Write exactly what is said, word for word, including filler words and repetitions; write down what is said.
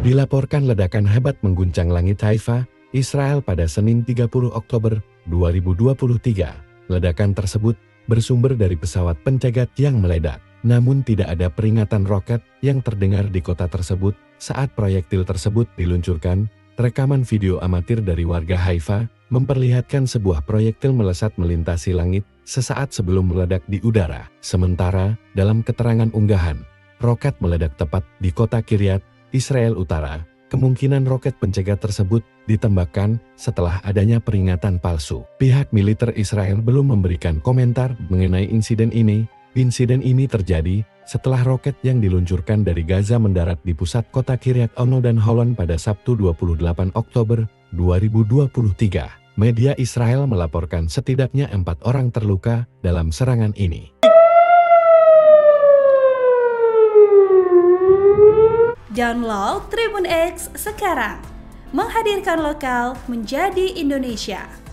Dilaporkan ledakan hebat mengguncang langit Haifa, Israel pada Senin tiga puluh Oktober dua ribu dua puluh tiga. Ledakan tersebut bersumber dari pesawat pencegat yang meledak. Namun tidak ada peringatan roket yang terdengar di kota tersebut saat proyektil tersebut diluncurkan. Rekaman video amatir dari warga Haifa memperlihatkan sebuah proyektil melesat melintasi langit sesaat sebelum meledak di udara. Sementara, dalam keterangan unggahan, roket meledak tepat di kota Kiryat, Israel Utara. Kemungkinan roket pencegat tersebut ditembakkan setelah adanya peringatan palsu. Pihak militer Israel belum memberikan komentar mengenai insiden ini. Insiden ini terjadi setelah roket yang diluncurkan dari Gaza mendarat di pusat kota Kiryat Ono dan Holon pada Sabtu dua puluh delapan Oktober dua ribu dua puluh tiga. Media Israel melaporkan setidaknya empat orang terluka dalam serangan ini. Download Tribun X sekarang, menghadirkan lokal menjadi Indonesia.